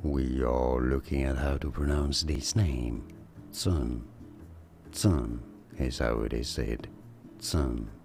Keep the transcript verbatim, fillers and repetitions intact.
we are looking at how to pronounce this name. Tsun. Tsun is how it is said. Tsun.